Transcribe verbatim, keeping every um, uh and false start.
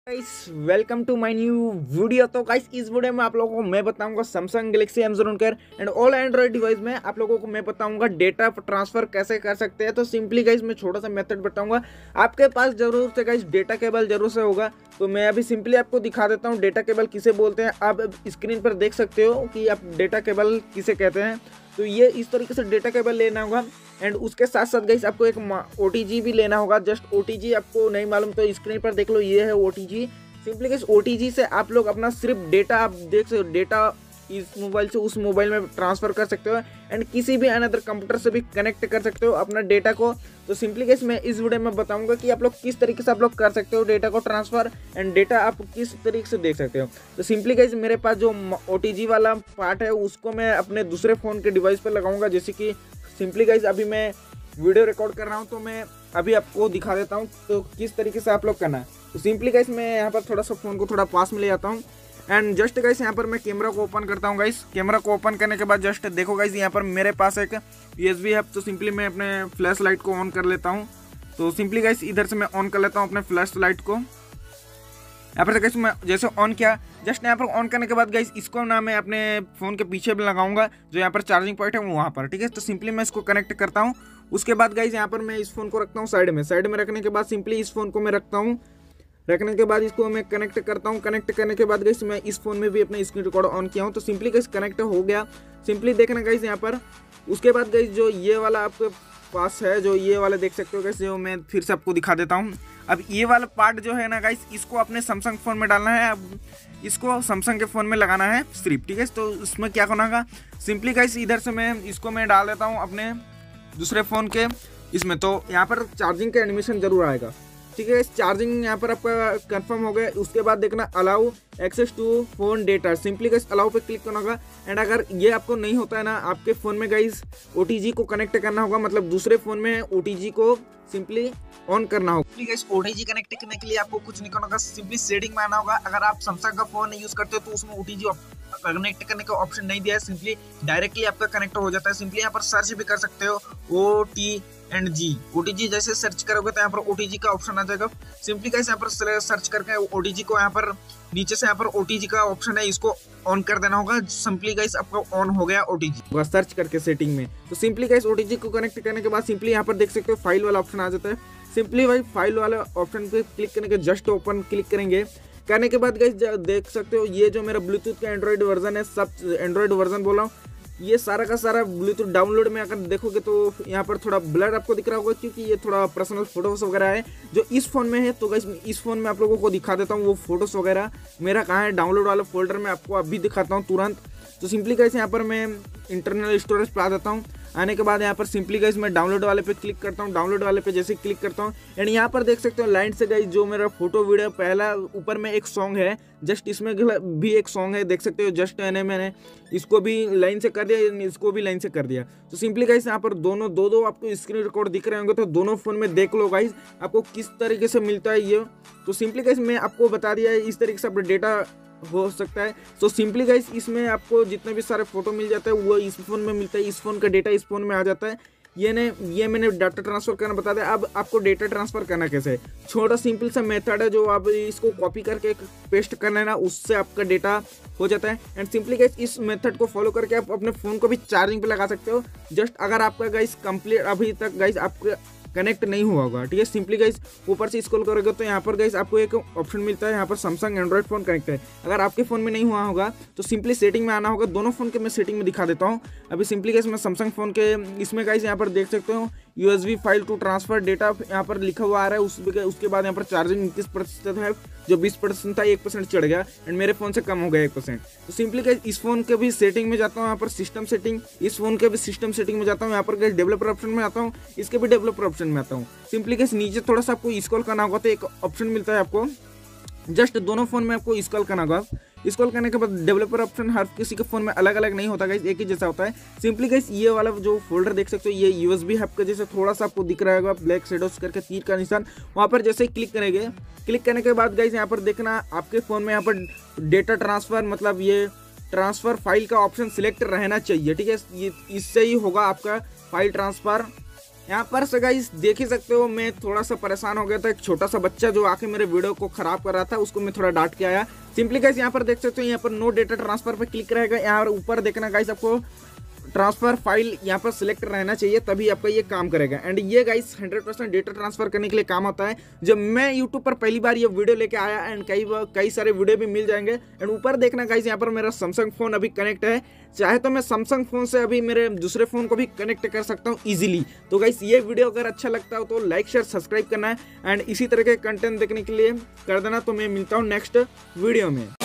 Guys welcome to my new video. तो guys इस video में आप लोगों को मैं बताऊंगा Samsung Galaxy M zero care and all Android device में आप लोगों को मैं बताऊंगा डेटा ट्रांसफर कैसे कर सकते हैं। तो सिंपली गाइस मैं छोटा सा मेथड बताऊंगा। आपके पास जरूर से गाइस डेटा केबल जरूर से होगा, तो मैं अभी सिंपली आपको दिखा देता हूँ डेटा केबल किसे बोलते हैं। आप स्क्रीन पर देख सकते हो कि आप डेटा केबल किसे कहते हैं। तो ये इस तरीके से डेटा केबल लेना होगा एंड उसके साथ साथ गाइस आपको एक ओ टी जी भी लेना होगा। जस्ट ओ टी जी आपको नहीं मालूम तो स्क्रीन पर देख लो, ये है O T G. Simply guys O T G से आप लोग अपना सिर्फ डेटा आप देख सकते हो, डेटा इस मोबाइल से उस मोबाइल में ट्रांसफ़र कर सकते हो एंड किसी भी अनदर कंप्यूटर से भी कनेक्ट कर सकते हो अपना डेटा को। तो सिंपली गाइस मैं इस वीडियो में बताऊंगा कि आप लोग किस तरीके से आप लोग कर सकते हो डेटा को ट्रांसफ़र एंड डेटा आप किस तरीके से देख सकते हो। तो सिंपली गाइस मेरे पास जो ओ टी जी वाला पार्ट है उसको मैं अपने दूसरे फ़ोन के डिवाइस पर लगाऊंगा। जैसे कि सिंपली गाइस अभी मैं वीडियो रिकॉर्ड कर रहा हूँ, तो मैं अभी आपको दिखा देता हूँ तो किस तरीके से आप लोग करना है। तो सिंपली गाइस मैं यहाँ पर थोड़ा सा फ़ोन को थोड़ा पास में ले जाता हूँ एंड जस्ट गाइस यहाँ पर मैं कैमरा को ओपन करता हूँ। गाइस कैमरा को ओपन करने के बाद जस्ट देखो गाइस यहाँ पर मेरे पास एक यू एस बी है। तो सिंपली मैं अपने फ्लैश लाइट को ऑन कर लेता हूँ। तो सिंपली गाइस इधर से मैं ऑन कर लेता हूँ अपने फ्लैश लाइट को। यहाँ पर गाइस मैं जैसे ऑन किया, जस्ट यहाँ पर ऑन करने के बाद गाइस इसको ना मैं अपने फ़ोन के पीछे भी लगाऊंगा, जो यहाँ पर चार्जिंग पॉइंट है वहाँ पर, ठीक है। तो सिंपली मैं इसको कनेक्ट करता हूँ। उसके बाद गाइस यहाँ पर मैं इस फ़ोन को रखता हूँ साइड में। साइड में रखने के बाद सिंपली इस फ़ोन को मैं रखता हूँ। रखने के बाद इसको मैं कनेक्ट करता हूँ। कनेक्ट करने के बाद गाइस मैं इस फ़ोन में भी अपना स्क्रीन रिकॉर्ड ऑन किया हूँ। तो सिंपली गाइस कनेक्ट हो गया। सिंपली देखना गाइस यहाँ पर। उसके बाद गाइस जो ये वाला आपके पास है, जो ये वाला देख सकते हो गाइस, जो मैं फिर से आपको दिखा देता हूँ। अब ये वाला पार्ट जो है ना गाइस, इसको अपने सैमसंग फ़ोन में डालना है। अब इसको सैमसंग के फ़ोन में लगाना है सिर्फ, ठीक है। तो उसमें क्या करना होगा, सिंपली गाइस इधर से मैं इसको मैं डाल देता हूँ अपने दूसरे फ़ोन के इसमें। तो यहाँ पर चार्जिंग का एनिमेशन जरूर आएगा, ठीक है। चार्जिंग यहाँ पर आपका कंफर्म हो गया। उसके बाद देखना allow access to phone data, simply guys allow पे क्लिक करना होगा। एंड अगर ये आपको नहीं होता है ना, आपके फ़ोन में गाइस ओ टी जी को कनेक्ट करना होगा, मतलब दूसरे फ़ोन में ओ टी जी को सिंपली ऑन करना होगा। Simply guys O T G connect करने के लिए आपको कुछ नहीं करना होगा, सिंपली सेटिंग में आना होगा। अगर आप सैमसंग का फ़ोन यूज़ करते हो तो उसमें ओ टी जी कनेक्ट करने का ऑप्शन नहीं दिया है, सिंपली डायरेक्टली आपका कनेक्ट हो जाता है। सिंपली यहाँ पर सर्च भी कर सकते हो O T and G, O T G जैसे सर्च करोगे तो यहाँ पर ओ टी जी का ऑप्शन आ जाएगा। सिंपली गाइस यहाँ पर सर्च करके ओ टी जी को यहाँ पर नीचे से यहाँ पर ओ टी जी का ऑप्शन है, इसको ऑन कर देना होगा। सिंपली गाइस आपका ऑन हो गया ओ टी जी सर्च करके सेटिंग में। तो simply guys O T G को कनेक्ट करने के बाद सिंपली यहाँ पर देख सकते हो फाइल वाला ऑप्शन आ जाता है। सिंपली भाई फाइल वाले ऑप्शन पे क्लिक करने के जस्ट ओपन क्लिक करेंगे। करने के बाद गाइस देख सकते हो ये जो मेरा ब्लूटूथ का एंड्रॉइड वर्जन है, सब एंड्रॉइड वर्जन बोला हूँ, ये सारा का सारा ब्लूटूथ डाउनलोड में अगर देखोगे तो यहाँ पर थोड़ा ब्लर आपको दिख रहा होगा, क्योंकि ये थोड़ा पर्सनल फोटोज़ वगैरह है जो इस फ़ोन में है। तो गाइस इस फ़ोन में आप लोगों को दिखा देता हूँ वो फोटोज़ वगैरह मेरा कहाँ है, डाउनलोड वाले फोल्डर में आपको अभी दिखाता हूँ तुरंत। तो सिंपली गाइस यहाँ पर मैं इंटरनल स्टोरेज पे आ जाता हूँ। आने के बाद यहाँ पर सिंपली गाइस मैं डाउनलोड वाले पे क्लिक करता हूँ। डाउनलोड वाले पे जैसे क्लिक करता हूँ एंड यहाँ पर देख सकते हो लाइन से गाइस जो मेरा फोटो वीडियो पहला ऊपर में एक सॉन्ग है, जस्ट इसमें भी एक सॉन्ग है, देख सकते हो। जस्ट मैंने मैंने इसको भी लाइन से कर दिया, इसको भी लाइन से कर दिया। तो सिंपली गाइस यहाँ पर दोनों दो दो आपको स्क्रीन रिकॉर्ड दिख रहे होंगे, तो दोनों फ़ोन में देख लो गाइस आपको किस तरीके से मिलता है ये। तो सिंपली गाइस मैं आपको बता दिया है इस तरीके से अपना डेटा हो सकता है। तो सिंपली गाइस इसमें आपको जितने भी सारे फोटो मिल जाते हैं वो इस फ़ोन में मिलता है, इस फ़ोन का डेटा इस फ़ोन में आ जाता है। ये ने ये मैंने डाटा ट्रांसफ़र करना बता दिया। अब आपको डेटा ट्रांसफ़र करना कैसे है, छोटा सिंपल सा मेथड है जो आप इसको कॉपी करके पेस्ट करना है ना, उससे आपका डेटा हो जाता है। एंड सिंपली गाइस इस मेथड को फॉलो करके आप अपने फ़ोन को भी चार्जिंग पे लगा सकते हो। जस्ट अगर आपका गाइस कंप्लीट अभी तक गाइस आपका कनेक्ट नहीं हुआ होगा, ठीक है। सिंपली गाइस ऊपर से स्क्रॉल करोगे तो यहाँ पर गाइस आपको एक ऑप्शन मिलता है, यहाँ पर सैमसंग एंड्रॉइड फ़ोन कनेक्ट है। अगर आपके फ़ोन में नहीं हुआ होगा तो सिंपली सेटिंग में आना होगा। दोनों फ़ोन के मैं सेटिंग में दिखा देता हूँ। अभी सिंपली गाइस मैं सैमसंग फ़ोन के इसमें गाइस यहाँ पर देख सकते हो U S B file to transfer data यहाँ पर लिखा हुआ आ रहा है। उस उसके बाद यहाँ पर चार्जिंग इक्कीस प्रतिशत है, जो बीस परसेंट था एक परसेंट चढ़ गया एंड मेरे फ़ोन से कम हो गया एक परसेंट। तो सिंपली गाइस इस फ़ोन के भी सेटिंग में जाता हूँ, यहाँ पर सिस्टम सेटिंग, इस फ़ोन के भी सिस्टम सेटिंग में जाता हूँ। यहाँ पर गाइस डेवलपर ऑप्शन में आता हूँ, इसके भी डेवलपर ऑप्शन में आता हूँ। सिंपली गाइस नीचे थोड़ा सा आपको स्क्रॉल करना होगा तो एक ऑप्शन मिलता है आपको, जस्ट दोनों फ़ोन में आपको स्क्रॉल करना होगा। स्क्रॉल करने के बाद डेवलपर ऑप्शन हर किसी के फ़ोन में अलग अलग नहीं होता गाइस, एक ही जैसा होता है। सिंपली गाइस ये वाला जो फोल्डर देख सकते हो ये यूएसबी हब का जैसे थोड़ा सा आपको दिख रहा होगा ब्लैक शेडोज करके तीर का निशान, वहाँ पर जैसे क्लिक करेंगे, क्लिक करने के बाद गाइस यहाँ पर देखना आपके फ़ोन में यहाँ पर डेटा ट्रांसफ़र मतलब ये ट्रांसफ़र फाइल का ऑप्शन सिलेक्ट रहना चाहिए, ठीक है। ये इससे ही होगा आपका फाइल ट्रांसफ़र यहाँ पर से गाइस देख ही सकते हो मैं थोड़ा सा परेशान हो गया था। एक छोटा सा बच्चा जो आके मेरे वीडियो को खराब कर रहा था उसको मैं थोड़ा डांट के आया। सिंपली गाइस यहाँ पर देख सकते हो, यहाँ पर नो डेटा ट्रांसफर पे क्लिक रहेगा। यहाँ ऊपर देखना गाइस आपको ट्रांसफर फाइल यहाँ पर सिलेक्ट रहना चाहिए, तभी आपका ये काम करेगा। एंड ये guys hundred percent data transfer करने के लिए काम आता है। जब मैं यूट्यूब पर पहली बार ये वीडियो लेके आया एंड कई कई सारे वीडियो भी मिल जाएंगे। एंड ऊपर देखना गाइस यहाँ पर मेरा सैमसंग फोन अभी कनेक्ट है, चाहे तो मैं सैमसंग फोन से अभी मेरे दूसरे फोन को भी कनेक्ट कर सकता हूँ इजीली। तो गाइस ये वीडियो अगर अच्छा लगता हो तो लाइक शेयर सब्सक्राइब करना है एंड इसी तरह के कंटेंट देखने के लिए कर देना। तो मैं मिलता हूँ नेक्स्ट वीडियो में।